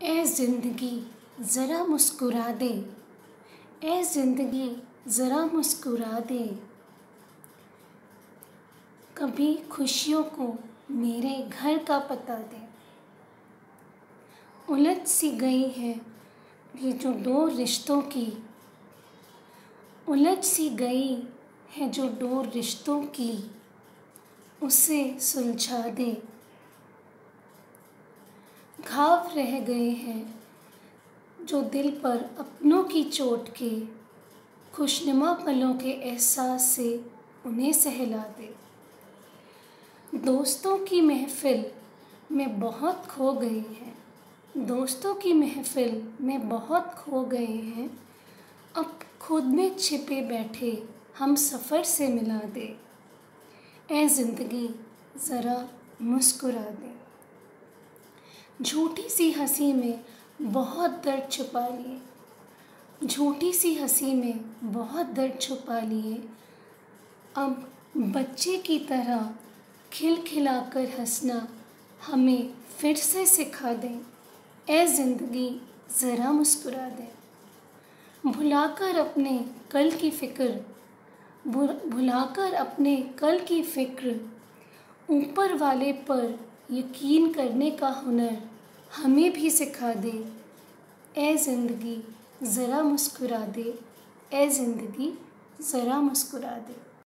ए ज़िंदगी ज़रा मुस्कुरा दे, ए ज़िंदगी ज़रा मुस्कुरा दे। कभी खुशियों को मेरे घर का पता दे। उलझ सी गई है ये जो दो रिश्तों की, उलझ सी गई है जो दो रिश्तों की, उसे सुलझा दे। घाव रह गए हैं जो दिल पर अपनों की चोट के, खुशनुमा पलों के एहसास से उन्हें सहला दे। दोस्तों की महफ़िल में बहुत खो गए हैं, दोस्तों की महफ़िल में बहुत खो गए हैं। अब खुद में छिपे बैठे हम सफ़र से मिला दे। ए ज़िंदगी ज़रा मुस्कुरा दे। झूठी सी हंसी में बहुत दर्द छुपा लिए, झूठी सी हंसी में बहुत दर्द छुपा लिए। अब बच्चे की तरह खिलखिलाकर हंसना हमें फिर से सिखा दें। ए ज़िंदगी ज़रा मुस्कुरा दें। भुलाकर अपने कल की फ़िक्र, भुलाकर अपने कल की फ़िक्र, ऊपर वाले पर यकीन करने का हुनर हमें भी सिखा दे। ए ज़िंदगी ज़रा मुस्कुरा दे, ए ज़िंदगी ज़रा मुस्कुरा दे।